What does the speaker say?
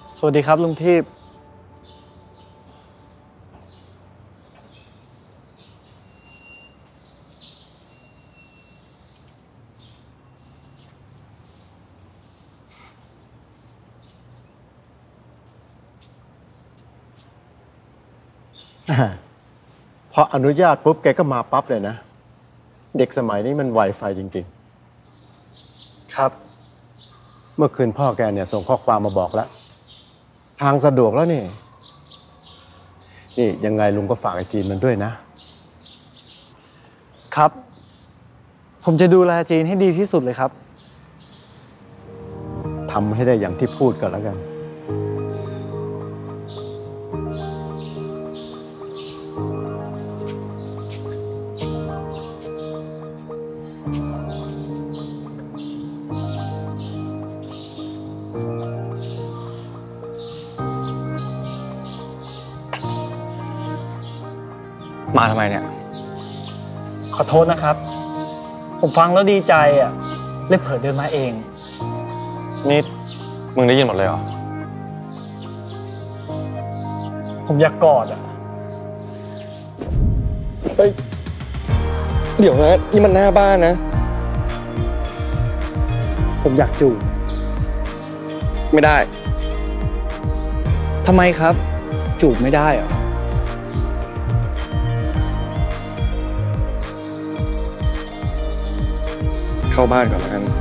สวัสดีครับลุงทีพพออนุญาตปุ๊บแกก็มาปั๊บเลยนะเด็กสมัยนี้มันไวไฟจริงๆครับเมื่อคืนพ่อแกเนี่ยส่งข้อความมาบอกแล้วทางสะดวกแล้วนี่ยังไงลุงก็ฝากไอ้จีนมันด้วยนะครับผมจะดูแลจีนให้ดีที่สุดเลยครับทำให้ได้อย่างที่พูดกันแล้วกันมาทำไมเนี่ยขอโทษนะครับผมฟังแล้วดีใจอ่ะเลยเผลอเดินมาเองนี่มึงได้ยินหมดเลยเหรอผมอยากกอดอ่ะเฮ้ยเดี๋ยวนะนี่มันหน้าบ้านนะผมอยากจูบไม่ได้ทำไมครับจูบไม่ได้เหรอเข้าบ้านก่อนแล้วกัน